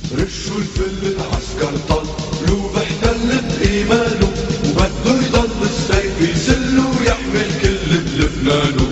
رشوا الفل العسكر طل قلوب احتلت ايمانه وبده يضل السيف يسل ويحمل كل بلبنانه.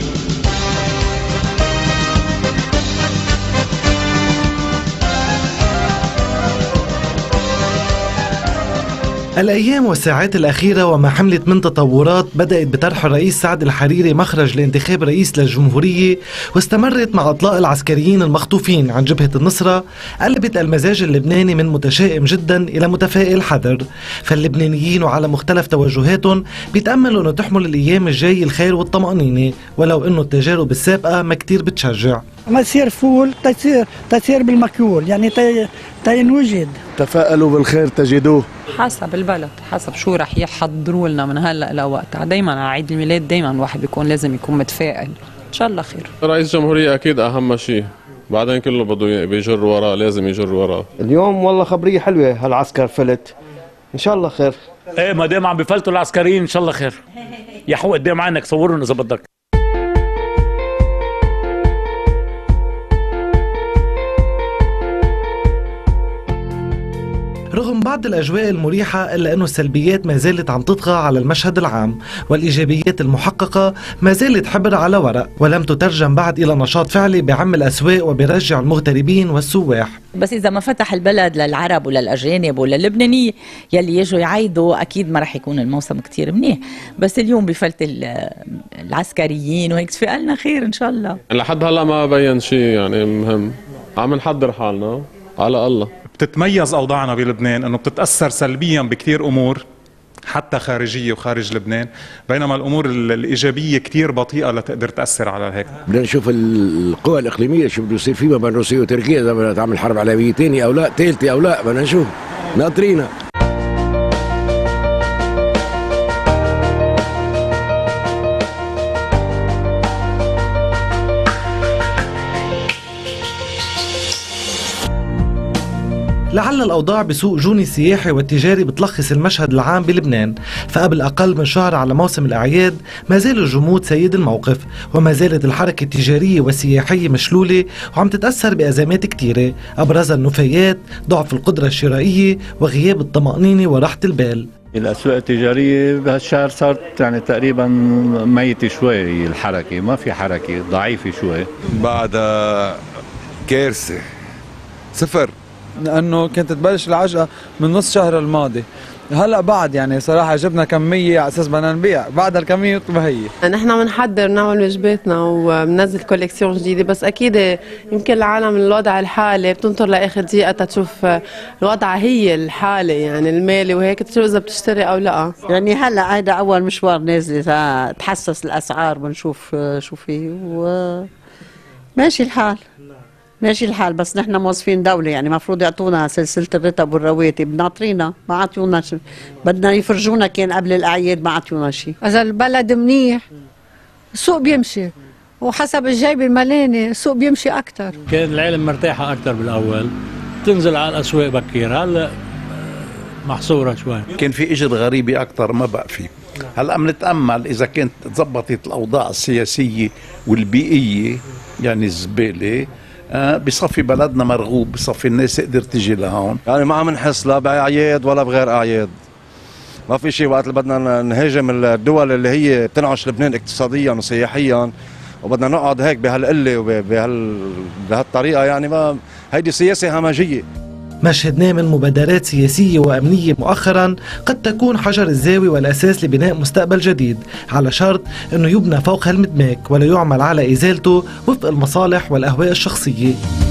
الأيام والساعات الأخيرة وما حملت من تطورات بدأت بطرح الرئيس سعد الحريري مخرج لانتخاب رئيس للجمهورية، واستمرت مع إطلاق العسكريين المخطوفين عن جبهة النصرة قلبت المزاج اللبناني من متشائم جدا إلى متفائل حذر. فاللبنانيين وعلى مختلف توجهاتهم بيتأملوا أنه تحمل الأيام الجاي الخير والطمأنينة، ولو أنه التجارب السابقة ما كتير بتشجع. ما تصير فول تصير بالمكيول، يعني تنوجد. تفائلوا بالخير تجدوه. حسب البلد، حسب شو رح يحضروا لنا من هلا لوقتها. دايما على عيد الميلاد دايما الواحد بيكون لازم يكون متفائل. ان شاء الله خير. رئيس جمهورية اكيد اهم شيء، بعدين كله بده بيجر وراه، لازم يجر وراه. اليوم والله خبريه حلوه، هالعسكر فلت ان شاء الله خير. ايه ما دام عم بفلتوا العسكريين ان شاء الله خير. يا حو قدام عينك صورهم اذا بدك. رغم بعض الأجواء المريحة إلا أنه السلبيات ما زالت عم تطغى على المشهد العام، والإيجابيات المحققة ما زالت حبر على ورق ولم تترجم بعد إلى نشاط فعلي بعم الأسواق وبرجع المغتربين والسواح. بس إذا ما فتح البلد للعرب وللأجانب وللبنانية يلي يجوا يعيدوا أكيد ما رح يكون الموسم كتير منيح، بس اليوم بفلت العسكريين وهيك تفائلنا خير إن شاء الله. لحد هلا ما بين شيء يعني مهم، عم نحضر حالنا على الله. بتتميز أوضاعنا بلبنان أنه بتتأثر سلبيا بكتير أمور حتى خارجية وخارج لبنان، بينما الأمور الإيجابية كتير بطيئة لتقدر تأثر على هيك. بدنا نشوف القوى الإقليمية شو بده يصير فيه ما بين روسيا وتركيا، إذا بدها تعمل حرب عالمية ثانية أو لا، ثالثة أو لا، بدنا نشوف ناطرينا. لعل الأوضاع بسوق جوني السياحي والتجاري بتلخص المشهد العام بلبنان، فقبل أقل من شهر على موسم الأعياد ما زال الجمود سيد الموقف، وما زالت الحركة التجارية والسياحية مشلولة وعم تتأثر بأزمات كتيرة أبرزها النفايات، ضعف القدرة الشرائية، وغياب الطمأنينة وراحة البال. الأسواق التجارية بهالشهر صارت يعني تقريبا ميتة شوي، الحركة ما في حركة، ضعيفة شوي. بعد كارثة صفر، لأنه كانت تبلش العجقة من نص شهر الماضي، هلا بعد يعني صراحة جبنا كمية على أساس بدنا نبيع، بعد الكمية تبقى هي. نحن بنحضر نعمل واجباتنا وبننزل كوليكسيون جديدة، بس أكيد يمكن العالم الوضع الحالي بتنطر لآخر دقيقة تشوف الوضع هي الحالة يعني المالي وهيك تشوف إذا بتشتري أو لا. يعني هلا هيدا أول مشوار نازلة تحسس الأسعار، بنشوف شو فيه وماشي الحال. ماشي الحال، بس نحن موظفين دولة يعني مفروض يعطونا سلسلة الرتب والرواتب، ناطرينا ما عطيونا شيء، بدنا يفرجونا كان قبل الأعياد ما عطيونا شيء. إذا البلد منيح السوق بيمشي، وحسب الجيبة الملانة السوق بيمشي أكتر. كان العالم مرتاحة أكتر بالأول، تنزل على الأسواق بكير، هلا محصورة شوي. كان في إجر غريبة أكتر ما بقى فيه. هلا بنتأمل إذا كانت تزبطت الأوضاع السياسية والبيئية يعني الزبالة، بصفي بلدنا مرغوب، بصفي الناس تقدر تجي لهون. يعني ما عم نحس لا بأعياد ولا بغير أعياد، ما في شيء وقت اللي بدنا نهاجم الدول اللي هي بتنعش لبنان اقتصاديا وسياحيا وبدنا نقعد هيك بهالقلة وبهالطريقة، يعني ما هيدي سياسة همجية. ما شهدناه من مبادرات سياسية وأمنية مؤخرا قد تكون حجر الزاوية والأساس لبناء مستقبل جديد، على شرط أنه يبنى فوق هالمدماك ولا يعمل على إزالته وفق المصالح والأهواء الشخصية.